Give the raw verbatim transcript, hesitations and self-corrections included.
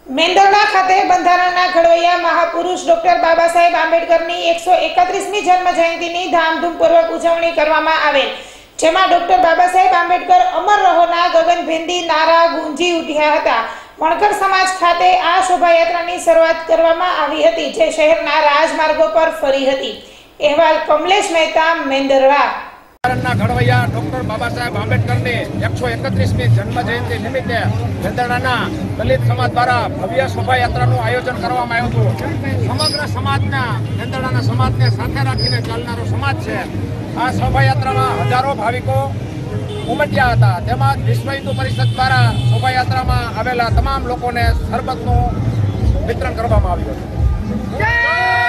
મેંદરડા ખાતે બંધારણના ઘડવૈયા મહાપુરુષ ડોક્ટર બાબા સાહેબ આંબેડકરની એકસો એકત્રીસમી જન્મ જયંતિની ધામધૂમપૂર્વક ઉજવણી કરવામાં આવેલ, જેમાં ડોક્ટર બાબા સાહેબ આંબેડકર અમર રહોના ગગનભેદી નારા ગુંજી ઉઠ્યા હતા। વણકર સમાજ ખાતે આ શોભાયાત્રાની શરૂઆત કરવામાં આવી હતી, જે શહેરના રાજમાર્ગો પર ફરી હતી। અહેવાલ કમલેશ મહેતા, મેંદરડા। બંધારણના ઘડવૈયા ડોક્ટર બાબા સાહેબ આંબેડકરની એકસો એકત્રીસમી જન્મ જયંતિ નિમિત્તે મેંદરડાના દલિત સમાજ દ્વારા ભવ્ય શોભાયાત્રાનું આયોજન કરવામાં આવ્યું હતું। સમગ્ર સમાજના મેંદરડાના સમાજને સાથે રાખીને ચાલનારો સમાજ છે। આ શોભાયાત્રામાં હજારો ભાવિકો ઉમટ્યા હતા। તેમાં વિશ્વ હિન્દુ પરિષદ દ્વારા શોભાયાત્રામાં આવેલા તમામ લોકોને શરબતનું વિતરણ કરવામાં આવ્યું હતું।